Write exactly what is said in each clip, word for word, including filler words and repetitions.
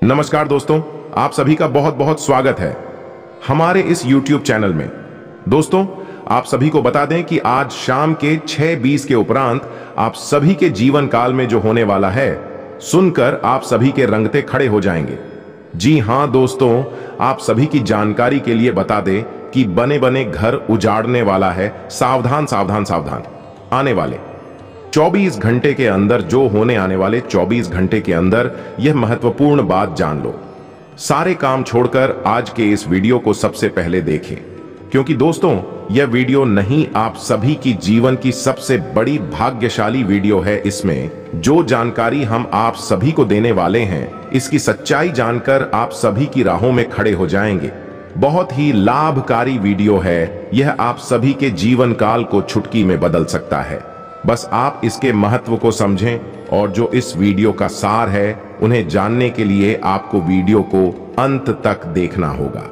नमस्कार दोस्तों, आप सभी का बहुत बहुत स्वागत है हमारे इस YouTube चैनल में। दोस्तों, आप सभी को बता दें कि आज शाम के छह बीस के उपरांत आप सभी के जीवन काल में जो होने वाला है, सुनकर आप सभी के रंगते खड़े हो जाएंगे। जी हां दोस्तों, आप सभी की जानकारी के लिए बता दें कि बने बने घर उजाड़ने वाला है। सावधान सावधान सावधान। आने वाले चौबीस घंटे के अंदर, जो होने आने वाले चौबीस घंटे के अंदर, यह महत्वपूर्ण बात जान लो। सारे काम छोड़कर आज के इस वीडियो को सबसे पहले देखें, क्योंकि दोस्तों यह वीडियो नहीं, आप सभी की जीवन की सबसे बड़ी भाग्यशाली वीडियो है। इसमें जो जानकारी हम आप सभी को देने वाले हैं, इसकी सच्चाई जानकर आप सभी की राहों में खड़े हो जाएंगे। बहुत ही लाभकारी वीडियो है यह, आप सभी के जीवन काल को चुटकी में बदल सकता है। बस आप इसके महत्व को समझें, और जो इस वीडियो का सार है उन्हें जानने के लिए आपको वीडियो को अंत तक देखना होगा।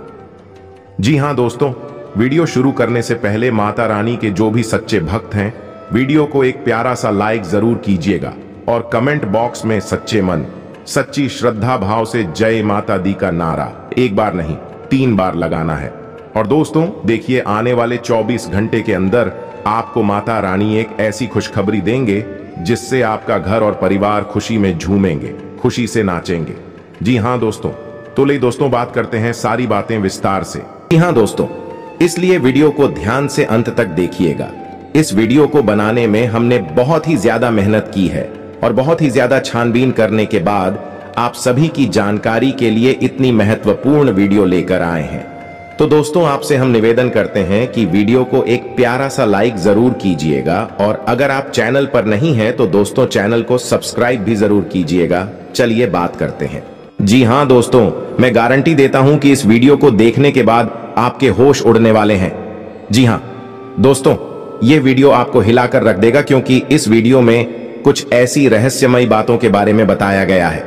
जी हां दोस्तों, वीडियो शुरू करने से पहले माता रानी के जो भी सच्चे भक्त हैं, वीडियो को एक प्यारा सा लाइक जरूर कीजिएगा और कमेंट बॉक्स में सच्चे मन, सच्ची श्रद्धा भाव से जय माता दी का नारा एक बार नहीं तीन बार लगाना है। और दोस्तों देखिए, आने वाले चौबीस घंटे के अंदर आपको माता रानी एक ऐसी खुशखबरी देंगे जिससे आपका घर और परिवार खुशी में झूमेंगे, खुशी से नाचेंगे। जी हां दोस्तों, तो ले दोस्तों बात करते हैं सारी बातें विस्तार से। जी हां दोस्तों, इसलिए वीडियो को ध्यान से अंत तक देखिएगा। इस वीडियो को बनाने में हमने बहुत ही ज्यादा मेहनत की है और बहुत ही ज्यादा छानबीन करने के बाद आप सभी की जानकारी के लिए इतनी महत्वपूर्ण वीडियो लेकर आए हैं। तो दोस्तों आपसे हम निवेदन करते हैं कि वीडियो को एक प्यारा सा लाइक जरूर कीजिएगा, और अगर आप चैनल पर नहीं हैं तो दोस्तों चैनल को सब्सक्राइब भी जरूर कीजिएगा। चलिए बात करते हैं। जी हां दोस्तों, मैं गारंटी देता हूं कि इस वीडियो को देखने के बाद आपके होश उड़ने वाले हैं। जी हां दोस्तों, ये वीडियो आपको हिलाकर रख देगा, क्योंकि इस वीडियो में कुछ ऐसी रहस्यमयी बातों के बारे में बताया गया है।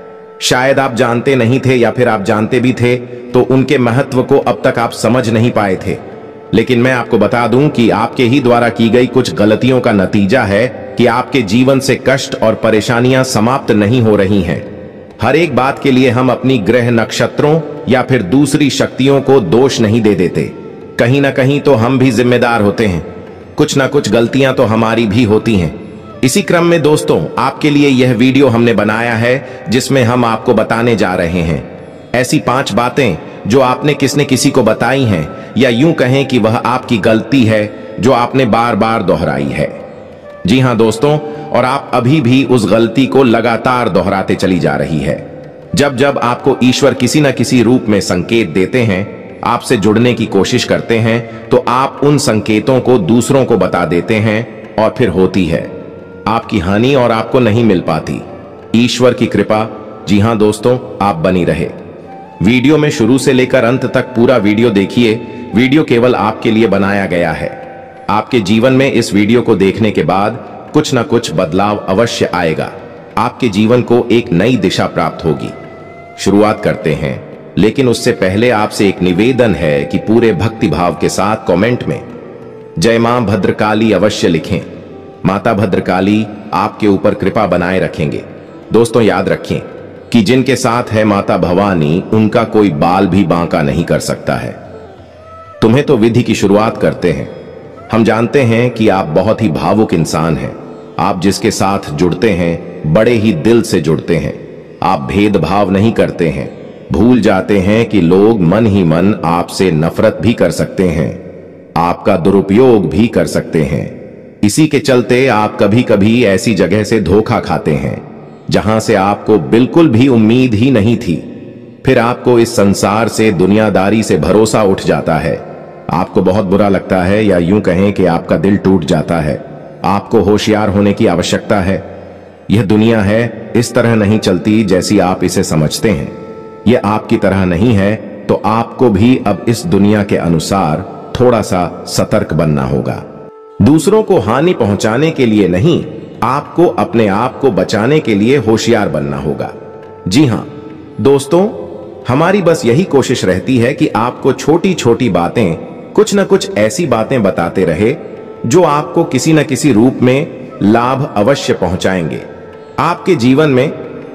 शायद आप जानते नहीं थे, या फिर आप जानते भी थे तो उनके महत्व को अब तक आप समझ नहीं पाए थे। लेकिन मैं आपको बता दूं कि आपके ही द्वारा की गई कुछ गलतियों का नतीजा है कि आपके जीवन से कष्ट और परेशानियां समाप्त नहीं हो रही हैं। हर एक बात के लिए हम अपनी ग्रह नक्षत्रों या फिर दूसरी शक्तियों को दोष नहीं दे देते। कहीं ना कहीं तो हम भी जिम्मेदार होते हैं, कुछ ना कुछ गलतियां तो हमारी भी होती हैं। इसी क्रम में दोस्तों आपके लिए यह वीडियो हमने बनाया है, जिसमें हम आपको बताने जा रहे हैं ऐसी पांच बातें जो आपने किसने किसी को बताई हैं, या यूं कहें कि वह आपकी गलती है जो आपने बार बार दोहराई है। जी हां दोस्तों, और आप अभी भी उस गलती को लगातार दोहराते चली जा रही है। जब जब आपको ईश्वर किसी न किसी रूप में संकेत देते हैं, आपसे जुड़ने की कोशिश करते हैं, तो आप उन संकेतों को दूसरों को बता देते हैं, और फिर होती है आपकी हानि और आपको नहीं मिल पाती। ईश्वर की कृपा, जी हां दोस्तों, आप बनी रहे। वीडियो में शुरू से लेकर अंत तक पूरा वीडियो देखिए। वीडियो केवल आपके लिए बनाया गया है। आपके जीवन में इस वीडियो को देखने के बाद कुछ ना कुछ बदलाव अवश्य आएगा। आपके जीवन को एक नई दिशा प्राप्त होगी। शुरुआत करते हैं, लेकिन उससे पहले आपसे एक निवेदन है कि पूरे भक्ति भाव के साथ कमेंट में जय मां भद्रकाली अवश्य लिखें। माता भद्रकाली आपके ऊपर कृपा बनाए रखेंगे। दोस्तों याद रखें कि जिनके साथ है माता भवानी, उनका कोई बाल भी बांका नहीं कर सकता है। तुम्हें तो विधि की शुरुआत करते हैं। हम जानते हैं कि आप बहुत ही भावुक इंसान हैं। आप जिसके साथ जुड़ते हैं बड़े ही दिल से जुड़ते हैं। आप भेदभाव नहीं करते हैं। भूल जाते हैं कि लोग मन ही मन आपसे नफरत भी कर सकते हैं, आपका दुरुपयोग भी कर सकते हैं। इसी के चलते आप कभी कभी ऐसी जगह से धोखा खाते हैं जहां से आपको बिल्कुल भी उम्मीद ही नहीं थी। फिर आपको इस संसार से, दुनियादारी से भरोसा उठ जाता है। आपको बहुत बुरा लगता है, या यूं कहें कि आपका दिल टूट जाता है। आपको होशियार होने की आवश्यकता है। यह दुनिया है, इस तरह नहीं चलती जैसी आप इसे समझते हैं। यह आपकी तरह नहीं है, तो आपको भी अब इस दुनिया के अनुसार थोड़ा सा सतर्क बनना होगा। दूसरों को हानि पहुंचाने के लिए नहीं, आपको अपने आप को बचाने के लिए होशियार बनना होगा। जी हां दोस्तों, हमारी बस यही कोशिश रहती है कि आपको छोटी छोटी बातें, कुछ न कुछ ऐसी बातें बताते रहे जो आपको किसी न किसी रूप में लाभ अवश्य पहुंचाएंगे। आपके जीवन में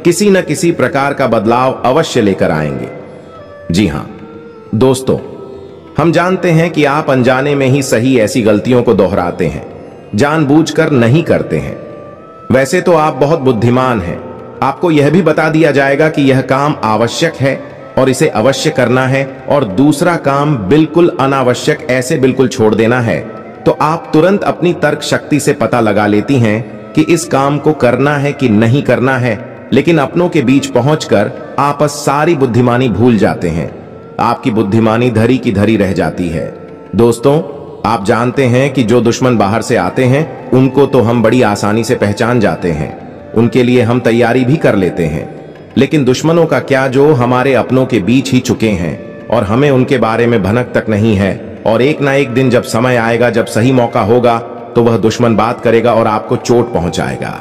किसी न किसी प्रकार का बदलाव अवश्य लेकर आएंगे। जी हां दोस्तों, हम जानते हैं कि आप अनजाने में ही सही ऐसी गलतियों को दोहराते हैं, जानबूझकर नहीं करते हैं। वैसे तो आप बहुत बुद्धिमान हैं, आपको यह भी बता दिया जाएगा कि यह काम आवश्यक है और इसे अवश्य करना है, और दूसरा काम बिल्कुल अनावश्यक ऐसे बिल्कुल छोड़ देना है। तो आप तुरंत अपनी तर्क शक्ति से पता लगा लेती हैं कि इस काम को करना है कि नहीं करना है, लेकिन अपनों के बीच पहुंचकर आप सारी बुद्धिमानी भूल जाते हैं। आपकी बुद्धिमानी धरी की धरी रह जाती है। दोस्तों, आप जानते हैं कि जो दुश्मन बाहर से आते हैं उनको तो हम बड़ी आसानी से पहचान जाते हैं, उनके लिए हम तैयारी भी कर लेते हैं। लेकिन दुश्मनों का क्या जो हमारे अपनों के बीच ही चुके हैं और हमें उनके बारे में भनक तक नहीं है, और एक ना एक दिन जब समय आएगा, जब सही मौका होगा, तो वह दुश्मन बात करेगा और आपको चोट पहुंचाएगा।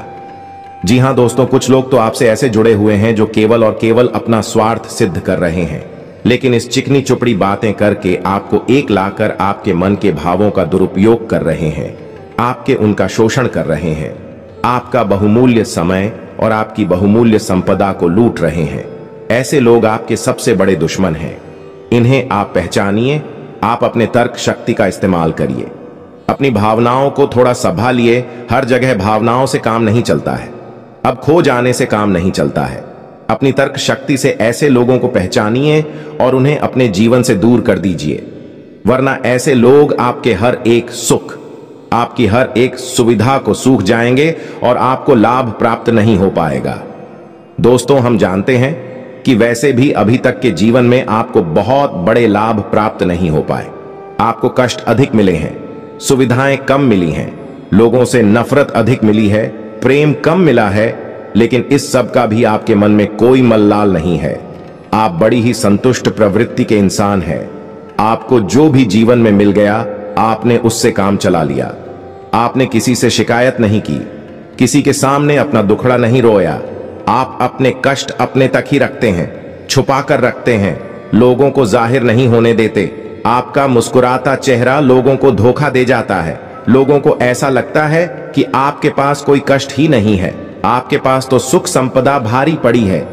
जी हां दोस्तों, कुछ लोग तो आपसे ऐसे जुड़े हुए हैं जो केवल और केवल अपना स्वार्थ सिद्ध कर रहे हैं, लेकिन इस चिकनी चुपड़ी बातें करके आपको एक लाकर आपके मन के भावों का दुरुपयोग कर रहे हैं, आपके उनका शोषण कर रहे हैं, आपका बहुमूल्य समय और आपकी बहुमूल्य संपदा को लूट रहे हैं। ऐसे लोग आपके सबसे बड़े दुश्मन हैं। इन्हें आप पहचानिए, आप अपने तर्क शक्ति का इस्तेमाल करिए, अपनी भावनाओं को थोड़ा संभालिए। हर जगह भावनाओं से काम नहीं चलता है, अब खो जाने से काम नहीं चलता है। अपनी तर्क शक्ति से ऐसे लोगों को पहचानिए और उन्हें अपने जीवन से दूर कर दीजिए, वरना ऐसे लोग आपके हर एक सुख, आपकी हर एक सुविधा को सूख जाएंगे और आपको लाभ प्राप्त नहीं हो पाएगा। दोस्तों, हम जानते हैं कि वैसे भी अभी तक के जीवन में आपको बहुत बड़े लाभ प्राप्त नहीं हो पाए। आपको कष्ट अधिक मिले हैं, सुविधाएं कम मिली हैं, लोगों से नफरत अधिक मिली है, प्रेम कम मिला है, लेकिन इस सब का भी आपके मन में कोई मल्लाल नहीं है। आप बड़ी ही संतुष्ट प्रवृत्ति के इंसान हैं। आपको जो भी जीवन में मिल गया, आपने उससे काम चला लिया। आपने किसी से शिकायत नहीं की, किसी के सामने अपना दुखड़ा नहीं रोया। आप अपने कष्ट अपने तक ही रखते हैं, छुपा कर रखते हैं, लोगों को जाहिर नहीं होने देते। आपका मुस्कुराता चेहरा लोगों को धोखा दे जाता है। लोगों को ऐसा लगता है कि आपके पास कोई कष्ट ही नहीं है, आपके पास तो सुख संपदा भारी पड़ी है।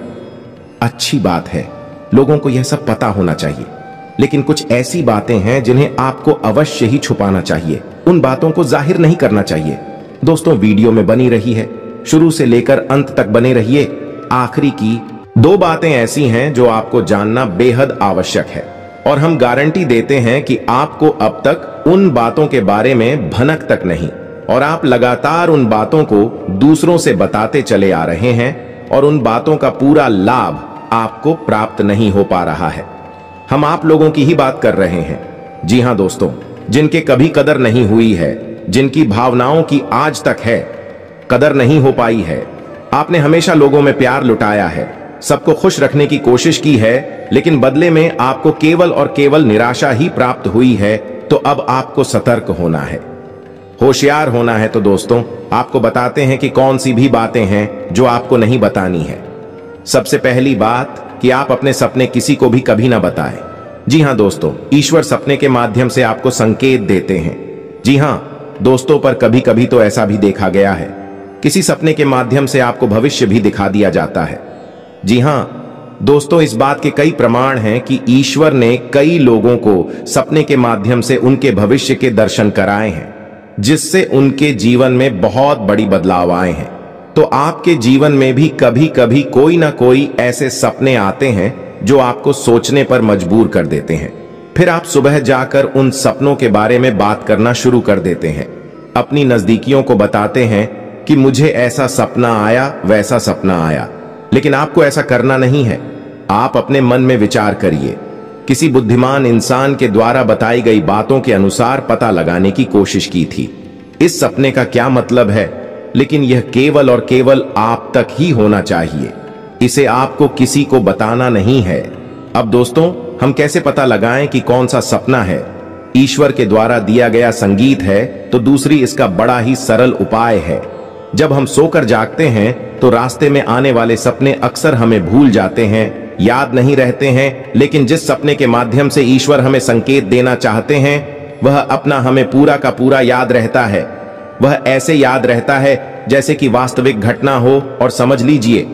अच्छी बात है, लोगों को यह सब पता होना चाहिए, लेकिन कुछ ऐसी बातें हैं जिन्हें आपको अवश्य ही छुपाना चाहिए, उन बातों को जाहिर नहीं करना चाहिए। दोस्तों, वीडियो में बनी रही है, शुरू से लेकर अंत तक बने रहिए। आखिरी की दो बातें ऐसी हैं जो आपको जानना बेहद आवश्यक है, और हम गारंटी देते हैं कि आपको अब तक उन बातों के बारे में भनक तक नहीं, और आप लगातार उन बातों को दूसरों से बताते चले आ रहे हैं, और उन बातों का पूरा लाभ आपको प्राप्त नहीं हो पा रहा है। हम आप लोगों की ही बात कर रहे हैं। जी हां दोस्तों, जिनके कभी कदर नहीं हुई है, जिनकी भावनाओं की आज तक है कदर नहीं हो पाई है। आपने हमेशा लोगों में प्यार लुटाया है, सबको खुश रखने की कोशिश की है, लेकिन बदले में आपको केवल और केवल निराशा ही प्राप्त हुई है। तो अब आपको सतर्क होना है, होशियार होना है। तो दोस्तों, आपको बताते हैं कि कौन सी भी बातें हैं जो आपको नहीं बतानी है। सबसे पहली बात कि आप अपने सपने किसी को भी कभी ना बताएं। जी हां दोस्तों, ईश्वर सपने के माध्यम से आपको संकेत देते हैं। जी हां दोस्तों, पर कभी कभी तो ऐसा भी देखा गया है, किसी सपने के माध्यम से आपको भविष्य भी दिखा दिया जाता है। जी हां दोस्तों, इस बात के कई प्रमाण हैं कि ईश्वर ने कई लोगों को सपने के माध्यम से उनके भविष्य के दर्शन कराए हैं, जिससे उनके जीवन में बहुत बड़ी बदलाव आए हैं। तो आपके जीवन में भी कभी कभी कोई ना कोई ऐसे सपने आते हैं जो आपको सोचने पर मजबूर कर देते हैं। फिर आप सुबह जाकर उन सपनों के बारे में बात करना शुरू कर देते हैं, अपनी नजदीकियों को बताते हैं कि मुझे ऐसा सपना आया, वैसा सपना आया। लेकिन आपको ऐसा करना नहीं है। आप अपने मन में विचार करिए, किसी बुद्धिमान इंसान के द्वारा बताई गई बातों के अनुसार पता लगाने की कोशिश की थी इस सपने का क्या मतलब है, लेकिन यह केवल और केवल आप तक ही होना चाहिए, इसे आपको किसी को बताना नहीं है। अब दोस्तों, हम कैसे पता लगाएं कि कौन सा सपना है? ईश्वर के द्वारा दिया गया संगीत है, तो दूसरी इसका बड़ा ही सरल उपाय है। जब हम सोकर जागते हैं तो रास्ते में आने वाले सपने अक्सर हमें भूल जाते हैं, याद नहीं रहते हैं, लेकिन जिस सपने के माध्यम से ईश्वर हमें संकेत देना चाहते हैं, वह अपना हमें पूरा का पूरा याद रहता है। वह ऐसे याद रहता है जैसे कि वास्तविक घटना हो, और समझ लीजिए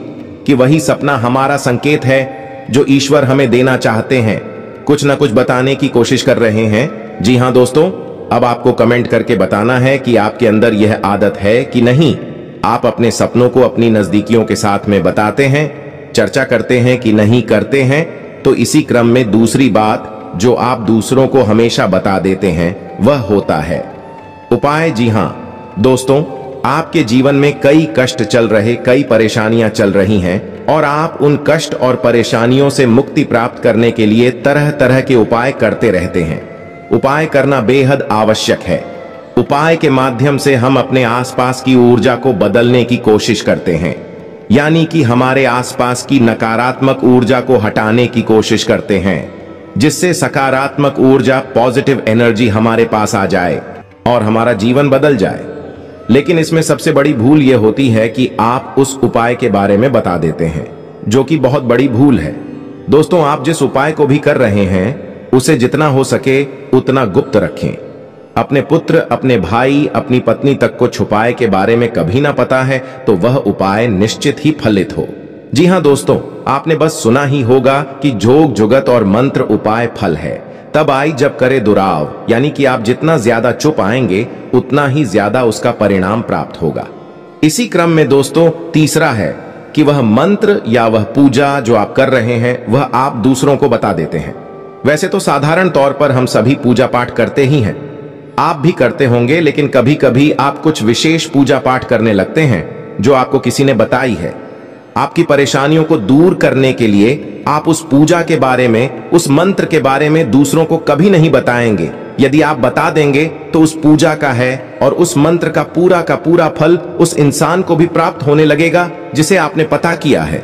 कि वही सपना हमारा संकेत है जो ईश्वर हमें देना चाहते हैं, कुछ ना कुछ बताने की कोशिश कर रहे हैं? जी हां दोस्तों, अब आपको कमेंट करके बताना है कि आपके अंदर यह आदत है कि नहीं। आप अपने सपनों को अपनी नजदीकियों के साथ में बताते हैं, चर्चा करते हैं कि नहीं करते हैं? तो इसी क्रम में दूसरी बात जो आप दूसरों को हमेशा बता देते हैं वह होता है उपाय। जी हां दोस्तों, आपके जीवन में कई कष्ट चल रहे, कई परेशानियां चल रही हैं और आप उन कष्ट और परेशानियों से मुक्ति प्राप्त करने के लिए तरह तरह के उपाय करते रहते हैं। उपाय करना बेहद आवश्यक है। उपाय के माध्यम से हम अपने आसपास की ऊर्जा को बदलने की कोशिश करते हैं, यानी कि हमारे आसपास की नकारात्मक ऊर्जा को हटाने की कोशिश करते हैं, जिससे सकारात्मक ऊर्जा, पॉजिटिव एनर्जी हमारे पास आ जाए और हमारा जीवन बदल जाए। लेकिन इसमें सबसे बड़ी भूल यह होती है कि आप उस उपाय के बारे में बता देते हैं, जो कि बहुत बड़ी भूल है। दोस्तों, आप जिस उपाय को भी कर रहे हैं उसे जितना हो सके उतना गुप्त रखें। अपने पुत्र, अपने भाई, अपनी पत्नी तक को छुपाए के बारे में कभी ना पता है तो वह उपाय निश्चित ही फलित हो। जी हां दोस्तों, आपने बस सुना ही होगा कि जोग जुगत और मंत्र उपाय फल है तब आई जब करे दुराव, यानी कि आप जितना ज्यादा चुप आएंगे उतना ही ज्यादा उसका परिणाम प्राप्त होगा। इसी क्रम में दोस्तों तीसरा है कि वह मंत्र या वह पूजा जो आप कर रहे हैं वह आप दूसरों को बता देते हैं। वैसे तो साधारण तौर पर हम सभी पूजा पाठ करते ही हैं, आप भी करते होंगे, लेकिन कभी कभी आप कुछ विशेष पूजा पाठ करने लगते हैं जो आपको किसी ने बताई है। आपकी परेशानियों को दूर करने के लिए आप उस पूजा के बारे में, उस मंत्र के बारे में दूसरों को कभी नहीं बताएंगे। यदि आप बता देंगे तो उस पूजा का है और उस मंत्र का पूरा का पूरा फल उस इंसान को भी प्राप्त होने लगेगा जिसे आपने पता किया है।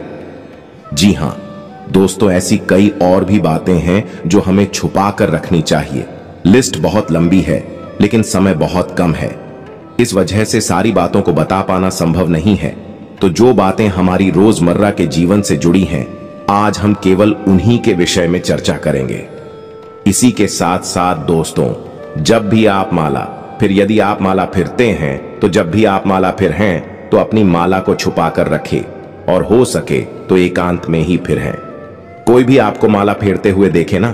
जी हां दोस्तों, ऐसी कई और भी बातें हैं जो हमें छुपा कर रखनी चाहिए। लिस्ट बहुत लंबी है लेकिन समय बहुत कम है, इस वजह से सारी बातों को बता पाना संभव नहीं है। तो जो बातें हमारी रोजमर्रा के जीवन से जुड़ी हैं, आज हम केवल उन्हीं के विषय में चर्चा करेंगे। इसी के साथ साथ दोस्तों, जब भी आप माला, फिर यदि आप माला फिरते हैं तो जब भी आप माला फिर हैं तो अपनी माला को छुपा कर रखें और हो सके तो एकांत में ही फिरें। कोई भी आपको माला फेरते हुए देखे ना,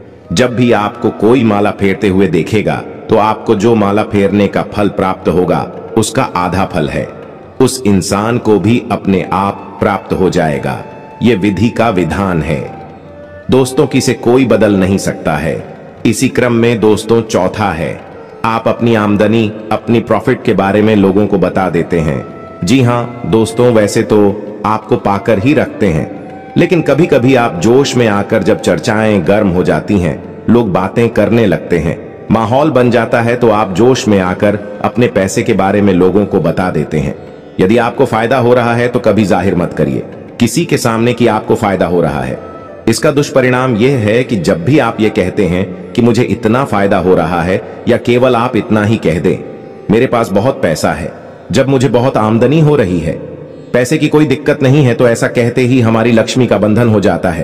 जब भी आपको कोई माला फेरते हुए देखेगा तो आपको जो माला फेरने का फल प्राप्त होगा उसका आधा फल है, उस इंसान को भी अपने आप प्राप्त हो जाएगा। यह विधि का विधान है दोस्तों, किसे कोई बदल नहीं सकता है। इसी क्रम में दोस्तों चौथा है, आप अपनी आमदनी, अपनी प्रॉफिट के बारे में लोगों को बता देते हैं। जी हां दोस्तों, वैसे तो आपको पाकर ही रखते हैं, लेकिन कभी कभी आप जोश में आकर जब चर्चाएं गर्म हो जाती हैं, लोग बातें करने लगते हैं, माहौल बन जाता है, तो आप जोश में आकर अपने पैसे के बारे में लोगों को बता देते हैं। यदि आपको फायदा हो रहा है तो कभी जाहिर मत करिए किसी के सामने कि आपको फायदा हो रहा है। इसका दुष्परिणाम यह है कि जब भी आप ये कहते हैं कि मुझे इतना फायदा हो रहा है, या केवल आप इतना ही कह दें, मेरे पास बहुत पैसा है, जब मुझे बहुत आमदनी हो रही है, पैसे की कोई दिक्कत नहीं है, तो ऐसा कहते ही हमारी लक्ष्मी का बंधन हो जाता है।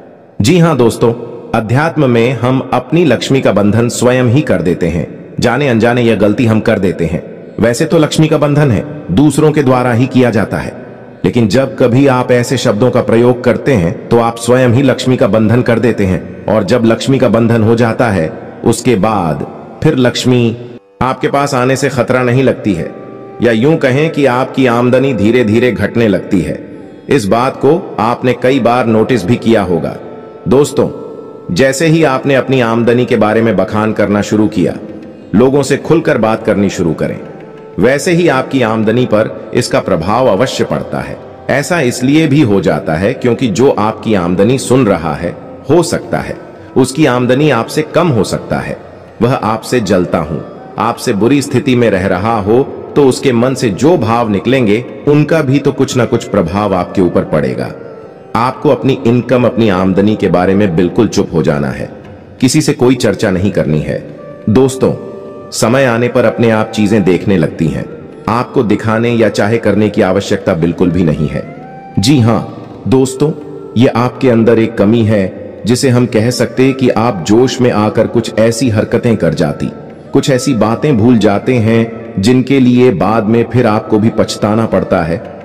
जी हां दोस्तों, अध्यात्म में हम अपनी लक्ष्मी का बंधन स्वयं ही कर देते हैं। जाने अनजाने यह गलती हम कर देते हैं। वैसे तो लक्ष्मी का बंधन है, दूसरों के द्वारा ही किया जाता है, लेकिन जब कभी आप ऐसे शब्दों का प्रयोग करते हैं तो आप स्वयं ही लक्ष्मी का बंधन कर देते हैं। और जब लक्ष्मी का बंधन हो जाता है उसके बाद फिर लक्ष्मी आपके पास आने से खतरा नहीं लगती है, या यूं कहें कि आपकी आमदनी धीरे धीरे घटने लगती है। इस बात को आपने कई बार नोटिस भी किया होगा। दोस्तों, जैसे ही आपने अपनी आमदनी के बारे में बखान करना शुरू किया, लोगों से खुलकर बात करनी शुरू करें, वैसे ही आपकी आमदनी पर इसका प्रभाव अवश्य पड़ता है। ऐसा इसलिए भी हो जाता है क्योंकि जो आपकी आमदनी सुन रहा है, हो सकता है उसकी आमदनी आपसे कम हो सकता है, वह आपसे जलता हूं, आपसे बुरी स्थिति में रह रहा हो, तो उसके मन से जो भाव निकलेंगे उनका भी तो कुछ ना कुछ प्रभाव आपके ऊपर पड़ेगा। आपको अपनी इनकम, अपनी आमदनी के बारे में बिल्कुल चुप हो जाना है, किसी से कोई चर्चा नहीं करनी है। दोस्तों, समय आने पर अपने आप चीजें देखने लगती हैं, आपको दिखाने या चाहे करने की आवश्यकता बिल्कुल भी नहीं है। जी हां दोस्तों, यह आपके अंदर एक कमी है जिसे हम कह सकते कि आप जोश में आकर कुछ ऐसी हरकतें कर जाती, कुछ ऐसी बातें भूल जाते हैं जिनके लिए बाद में फिर आपको भी पछताना पड़ता है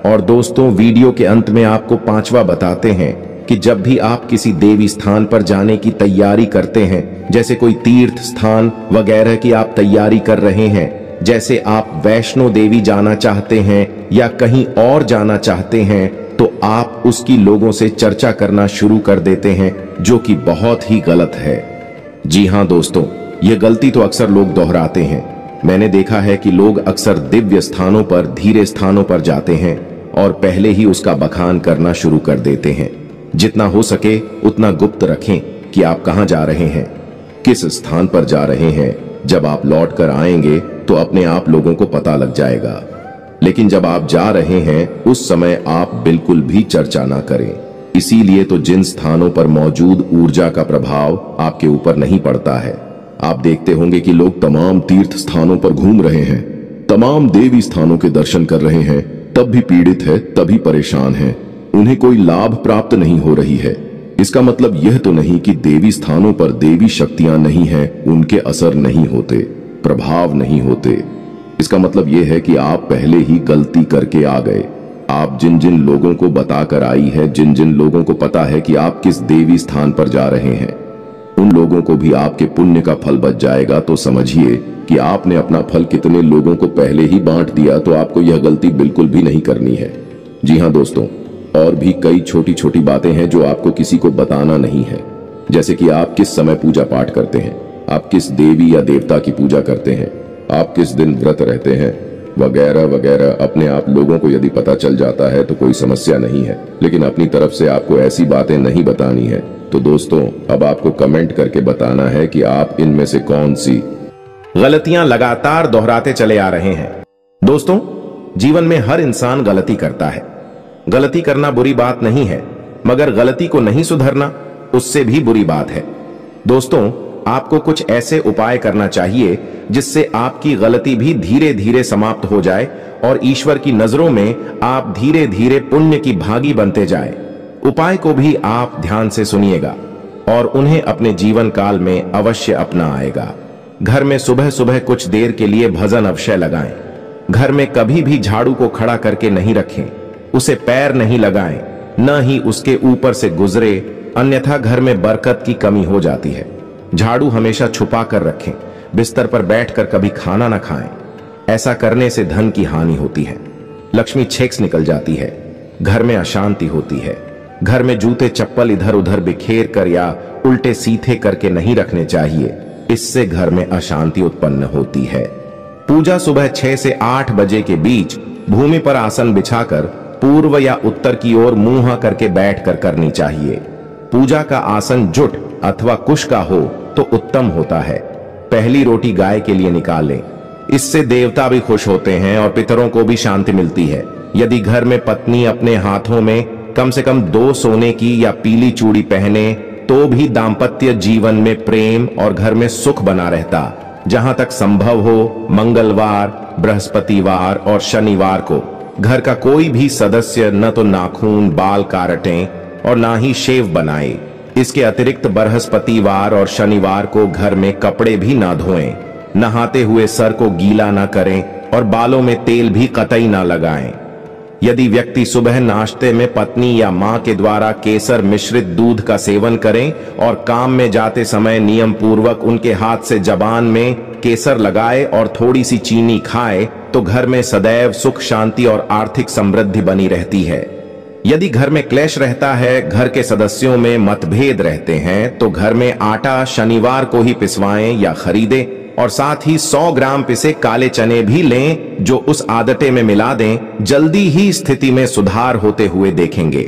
और दोस्तों, वीडियो के अंत में आपको पांचवा बताते हैं कि जब भी आप किसी देवी स्थान पर जाने की तैयारी करते हैं, जैसे कोई तीर्थ स्थान वगैरह की आप तैयारी कर रहे हैं, जैसे आप वैष्णो देवी जाना चाहते हैं या कहीं और जाना चाहते हैं, तो आप उसकी लोगों से चर्चा करना शुरू कर देते हैं, जो कि बहुत ही गलत है। जी हाँ दोस्तों, ये गलती तो अक्सर लोग दोहराते हैं। मैंने देखा है कि लोग अक्सर दिव्य स्थानों पर, धीरे स्थानों पर जाते हैं और पहले ही उसका बखान करना शुरू कर देते हैं। जितना हो सके उतना गुप्त रखें कि आप कहां जा रहे हैं, किस स्थान पर जा रहे हैं। जब आप लौट कर आएंगे तो अपने आप लोगों को पता लग जाएगा, लेकिन जब आप जा रहे हैं उस समय आप बिल्कुल भी चर्चा ना करें। इसीलिए तो जिन स्थानों पर मौजूद ऊर्जा का प्रभाव आपके ऊपर नहीं पड़ता है। आप देखते होंगे कि लोग तमाम तीर्थ स्थानों पर घूम रहे हैं, तमाम देवी स्थानों के दर्शन कर रहे हैं, तब भी पीड़ित है, तभी परेशान है, उन्हें कोई लाभ प्राप्त नहीं हो रही है। इसका मतलब यह तो नहीं कि देवी स्थानों पर देवी शक्तियां नहीं हैं, उनके असर नहीं होते, प्रभाव नहीं होते। इसका मतलब यह है कि आप पहले ही गलती करके आ गए। आप जिन जिन लोगों को बताकर आई है, जिन जिन लोगों को पता है कि आप किस देवी स्थान पर जा रहे हैं, उन लोगों को भी आपके पुण्य का फल बच जाएगा। तो समझिए कि आपने अपना फल कितने लोगों को पहले ही बांट दिया, तो आपको यह गलती बिल्कुल भी नहीं करनी है। जी हाँ दोस्तों, और भी कई छोटी छोटी बातें हैं जो आपको किसी को बताना नहीं है, जैसे कि आप किस समय पूजा पाठ करते हैं, आप किस देवी या देवता की पूजा करते हैं, आप किस दिन व्रत रहते हैं, वगैरह वगैरह। अपने आप लोगों को यदि पता चल जाता है तो कोई समस्या नहीं है, लेकिन अपनी तरफ से आपको ऐसी बातें नहीं बतानी है। तो दोस्तों, अब आपको कमेंट करके बताना है कि आप इनमें से कौन सी गलतियां लगातार दोहराते चले आ रहे हैं। दोस्तों, जीवन में हर इंसान गलती करता है। गलती करना बुरी बात नहीं है, मगर गलती को नहीं सुधरना उससे भी बुरी बात है। दोस्तों, आपको कुछ ऐसे उपाय करना चाहिए जिससे आपकी गलती भी धीरे धीरे समाप्त हो जाए और ईश्वर की नजरों में आप धीरे धीरे पुण्य की भागी बनते जाए। उपाय को भी आप ध्यान से सुनिएगा और उन्हें अपने जीवन काल में अवश्य अपना आएगा। घर में सुबह सुबह कुछ देर के लिए भजन अवश्य लगाएं। घर में कभी भी झाड़ू को खड़ा करके नहीं रखें, उसे पैर नहीं लगाएं, न ही उसके ऊपर से गुजरे, अन्यथा घर में बरकत की कमी हो जाती है। झाड़ू हमेशा छुपा कर रखें, बिस्तर पर बैठकर कभी खाना न खाएं। ऐसा करने से धन की हानि होती है, लक्ष्मी छेक्स निकल जाती है, घर में अशांति होती है। घर में जूते चप्पल इधर उधर बिखेर कर या उल्टे सीधे करके नहीं रखने चाहिए, इससे घर में अशांति उत्पन्न होती है। पूजा सुबह छह से आठ बजे के बीच भूमि पर आसन बिछाकर पूर्व या उत्तर की ओर मुंह करके बैठकर करनी चाहिए। पूजा का आसन जुट अथवा कुश का हो तो उत्तम होता है। पहली रोटी गाय के लिए निकालें, इससे देवता भी खुश होते हैं और पितरों को भी शांति मिलती है। यदि घर में पत्नी अपने हाथों में कम से कम दो सोने की या पीली चूड़ी पहने तो भी दाम्पत्य जीवन में प्रेम और घर में सुख बना रहता। जहां तक संभव हो, मंगलवार, बृहस्पतिवार और शनिवार को घर का कोई भी सदस्य न तो नाखून बाल काटें और ना ही शेव बनाए। इसके अतिरिक्त बृहस्पतिवार और शनिवार को घर में कपड़े भी ना धोएं, नहाते हुए सर को गीला ना करें और बालों में तेल भी कतई ना लगाएं। यदि व्यक्ति सुबह नाश्ते में पत्नी या मां के द्वारा केसर मिश्रित दूध का सेवन करें और काम में जाते समय नियम पूर्वक उनके हाथ से जबान में केसर लगाए और थोड़ी सी चीनी खाए, तो घर में सदैव सुख शांति और आर्थिक समृद्धि बनी रहती है। यदि घर में क्लेश रहता है, घर के सदस्यों में मतभेद रहते हैं, तो घर में आटा शनिवार को ही पिसवाएं या खरीदें और साथ ही सौ ग्राम पिसे काले चने भी लें, जो उस आदते में मिला दें। जल्दी ही स्थिति में सुधार होते हुए देखेंगे।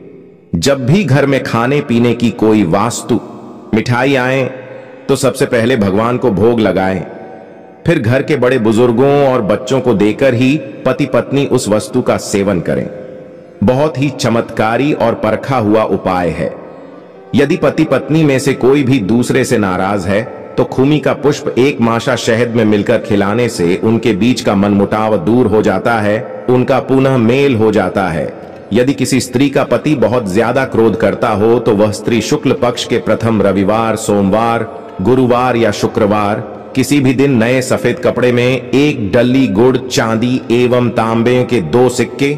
जब भी घर में खाने पीने की कोई वास्तु मिठाई आए तो सबसे पहले भगवान को भोग लगाएं, फिर घर के बड़े बुजुर्गों और बच्चों को देकर ही पति पत्नी उस वस्तु का सेवन करें। बहुत ही चमत्कारी और परखा हुआ उपाय है। यदि पति पत्नी में से कोई भी दूसरे से नाराज है तो खूमी का पुष्प एक माशा शहद में मिलकर खिलाने से उनके बीच का मनमुटाव दूर हो जाता है, उनका पुनः मेल हो जाता है। यदि किसी स्त्री का पति बहुत ज्यादा क्रोध करता हो तो वह स्त्री शुक्ल पक्ष के प्रथम रविवार, सोमवार, गुरुवार या शुक्रवार किसी भी दिन नए सफेद कपड़े में एक डली गुड़, चांदी एवं तांबे के दो सिक्के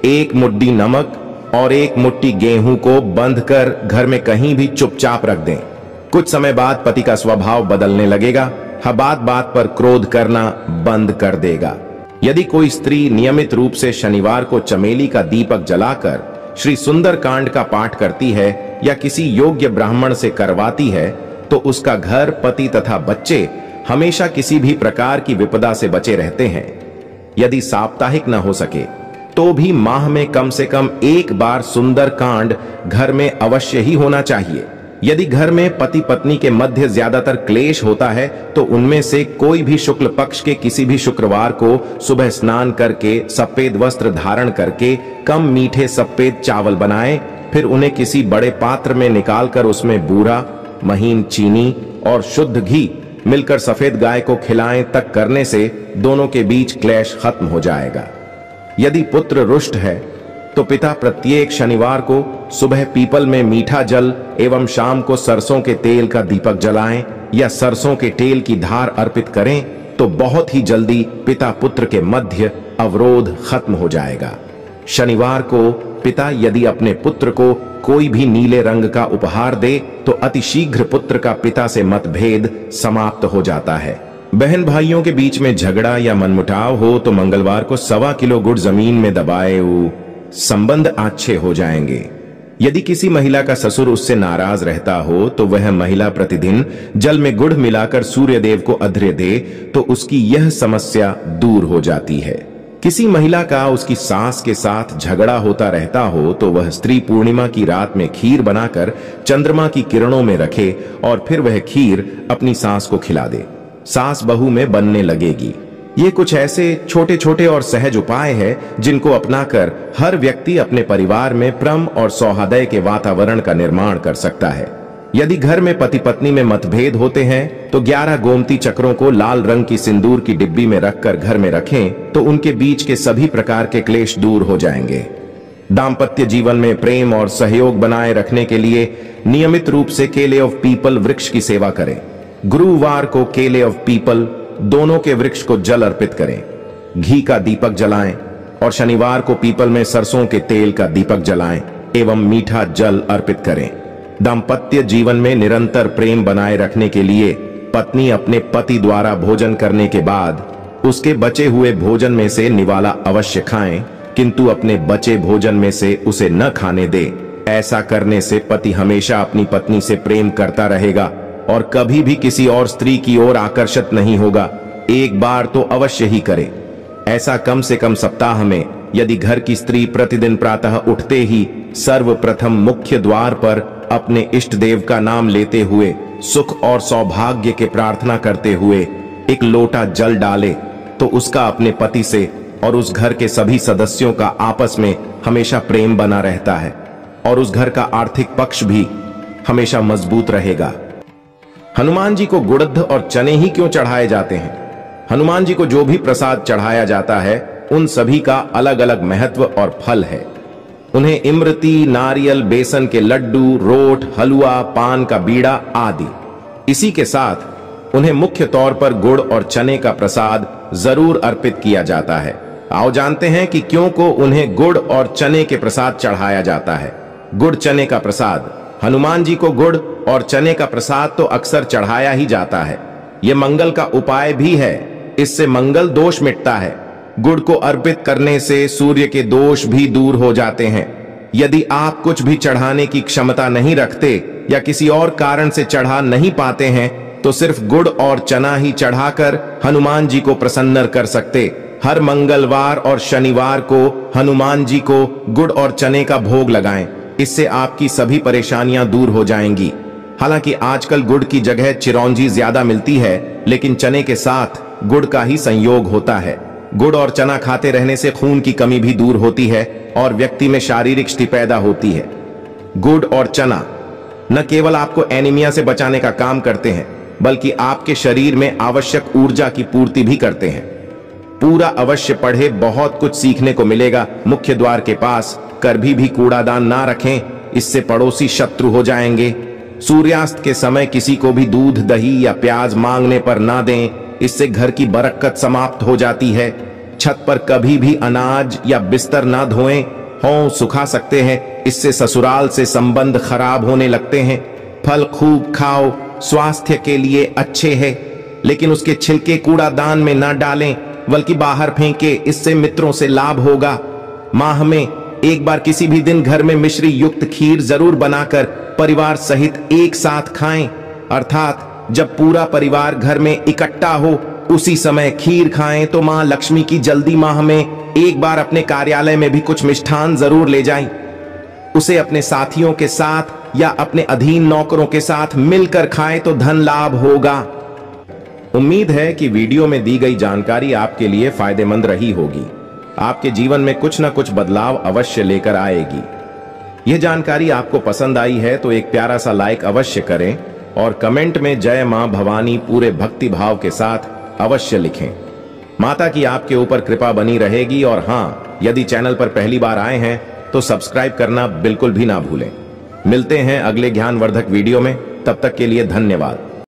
एक मुट्ठी नमक और एक मुट्ठी गेहूं को बंध कर घर में कहीं भी चुपचाप रख दें। कुछ समय बाद पति का स्वभाव बदलने लगेगा, हर बात बात पर क्रोध करना बंद कर देगा। यदि कोई स्त्री नियमित रूप से शनिवार को चमेली का दीपक जलाकर श्री सुंदर कांड का पाठ करती है या किसी योग्य ब्राह्मण से करवाती है तो उसका घर, पति तथा बच्चे हमेशा किसी भी प्रकार की विपदा से बचे रहते हैं। यदि साप्ताहिक न हो सके तो भी माह में कम से कम एक बार सुंदर कांड घर में अवश्य ही होना चाहिए। यदि घर में पति पत्नी के मध्य ज्यादातर क्लेश होता है तो उनमें से कोई भी शुक्ल पक्ष के किसी भी शुक्रवार को सुबह स्नान करके सफेद वस्त्र धारण करके कम मीठे सफेद चावल बनाए, फिर उन्हें किसी बड़े पात्र में निकालकर उसमें बूरा, महीन चीनी और शुद्ध घी मिलकर सफेद गाय को खिलाएं तक करने से दोनों के बीच क्लेश खत्म हो जाएगा। यदि पुत्र रुष्ट है तो पिता प्रत्येक शनिवार को सुबह पीपल में मीठा जल एवं शाम को सरसों के तेल का दीपक जलाएं या सरसों के तेल की धार अर्पित करें तो बहुत ही जल्दी पिता पुत्र के मध्य अवरोध खत्म हो जाएगा। शनिवार को पिता यदि अपने पुत्र को कोई भी नीले रंग का उपहार दे तो अतिशीघ्र पुत्र का पिता से मतभेद समाप्त हो जाता है। बहन भाइयों के बीच में झगड़ा या मनमुटाव हो तो मंगलवार को सवा किलो गुड़ जमीन में दबाए वो संबंध अच्छे हो जाएंगे। यदि किसी महिला का ससुर उससे नाराज रहता हो तो वह महिला प्रतिदिन जल में गुड़ मिलाकर सूर्य देव को अर्घ्य दे तो उसकी यह समस्या दूर हो जाती है। किसी महिला का उसकी सास के साथ झगड़ा होता रहता हो तो वह स्त्री पूर्णिमा की रात में खीर बनाकर चंद्रमा की किरणों में रखे और फिर वह खीर अपनी सास को खिला दे, सास बहू में बनने लगेगी। ये कुछ ऐसे छोटे छोटे और सहज उपाय हैं जिनको अपनाकर हर व्यक्ति अपने परिवार में प्रेम और सौहार्द के वातावरण का निर्माण कर सकता है। यदि घर में पति पत्नी में मतभेद होते हैं तो ग्यारह गोमती चक्रों को लाल रंग की सिंदूर की डिब्बी में रखकर घर में रखें तो उनके बीच के सभी प्रकार के क्लेश दूर हो जाएंगे। दाम्पत्य जीवन में प्रेम और सहयोग बनाए रखने के लिए नियमित रूप से केले ऑफ पीपल वृक्ष की सेवा करें। गुरुवार को केले ऑफ पीपल दोनों के वृक्ष को जल अर्पित करें, घी का दीपक जलाएं और शनिवार को पीपल में सरसों के तेल का दीपक जलाएं एवं मीठा जल अर्पित करें। दाम्पत्य जीवन में निरंतर प्रेम बनाए रखने के लिए पत्नी अपने पति द्वारा भोजन करने के बाद उसके बचे हुए भोजन में से निवाला अवश्य खाएं, किंतु अपने बचे भोजन में से उसे न खाने दे। ऐसा करने से पति हमेशा अपनी पत्नी से प्रेम करता रहेगा और कभी भी किसी और स्त्री की ओर आकर्षित नहीं होगा। एक बार तो अवश्य ही करे। ऐसा कम से कम सप्ताह में यदि घर की स्त्री प्रतिदिन प्रातः उठते ही सर्वप्रथम मुख्य द्वार पर अपने इष्ट देव का नाम लेते हुए सुख और सौभाग्य के प्रार्थना करते हुए एक लोटा जल डाले तो उसका अपने पति से और उस घर के सभी सदस्यों का आपस में हमेशा प्रेम बना रहता है और उस घर का आर्थिक पक्ष भी हमेशा मजबूत रहेगा। हनुमान जी को गुड़द और चने ही क्यों चढ़ाए जाते हैं? हनुमान जी को जो भी प्रसाद चढ़ाया जाता है उन सभी का अलग अलग महत्व और फल है। उन्हें इमरती, नारियल, बेसन के लड्डू, रोट, हलवा, पान का बीड़ा आदि। इसी के साथ उन्हें मुख्य तौर पर गुड़ और चने का प्रसाद जरूर अर्पित किया जाता है। आओ जानते हैं कि क्यों को उन्हें गुड़ और चने के प्रसाद चढ़ाया जाता है। गुड़ चने का प्रसाद, हनुमान जी को गुड़ और चने का प्रसाद तो अक्सर चढ़ाया ही जाता है। यह मंगल का उपाय भी है, इससे मंगल दोष मिटता है। गुड़ को अर्पित करने से सूर्य के दोष भी दूर हो जाते हैं। यदि आप कुछ भी चढ़ाने की क्षमता नहीं रखते या किसी और कारण से चढ़ा नहीं पाते हैं तो सिर्फ गुड़ और चना ही चढ़ाकर हनुमान जी को प्रसन्न कर सकते। हर मंगलवार और शनिवार को हनुमान जी को गुड़ और चने का भोग लगाएं, इससे आपकी सभी परेशानियां दूर हो जाएंगी। हालांकि आजकल गुड़ की जगह चिरौंजी ज्यादा मिलती है, लेकिन चने के साथ गुड़ का ही संयोग होता है। गुड़ और चना खाते रहने से खून की कमी भी दूर होती है और व्यक्ति में शारीरिक शक्ति पैदा होती है। गुड़ और चना न केवल आपको एनीमिया से बचाने का काम करते हैं, बल्कि आपके शरीर में आवश्यक ऊर्जा की पूर्ति भी करते हैं। पूरा अवश्य पढ़े, बहुत कुछ सीखने को मिलेगा। मुख्य द्वार के पास कभी भी कूड़ादान ना रखें, इससे पड़ोसी शत्रु हो जाएंगे। सूर्यास्त के समय किसी को भी दूध, दही या प्याज मांगने पर ना दें, इससे घर की बरकत समाप्त हो जाती है। छत पर कभी भी अनाज या बिस्तर ना धोएं, हों सुखा सकते हैं, इससे ससुराल से संबंध खराब होने लगते हैं। फल खूब खाओ, स्वास्थ्य के लिए अच्छे हैं, लेकिन उसके छिलके कूड़ादान में ना डालें, बल्कि बाहर फेंके, इससे मित्रों से लाभ होगा। माह में एक बार किसी भी दिन घर में मिश्री युक्त खीर जरूर बनाकर परिवार सहित एक साथ खाएं, अर्थात जब पूरा परिवार घर में इकट्ठा हो उसी समय खीर खाएं, तो मां लक्ष्मी की जल्दी माह में एक बार अपने कार्यालय में भी कुछ मिष्ठान जरूर ले जाएं। उसे अपने साथियों के साथ या अपने अधीन नौकरों के साथ मिलकर खाएं तो धन लाभ होगा। उम्मीद है कि वीडियो में दी गई जानकारी आपके लिए फायदेमंद रही होगी। आपके जीवन में कुछ ना कुछ बदलाव अवश्य लेकर आएगी। यह जानकारी आपको पसंद आई है तो एक प्यारा सा लाइक अवश्य करें और कमेंट में जय मां भवानी पूरे भक्ति भाव के साथ अवश्य लिखें। माता की आपके ऊपर कृपा बनी रहेगी। और हां, यदि चैनल पर पहली बार आए हैं तो सब्सक्राइब करना बिल्कुल भी ना भूलें। मिलते हैं अगले ज्ञानवर्धक वीडियो में, तब तक के लिए धन्यवाद।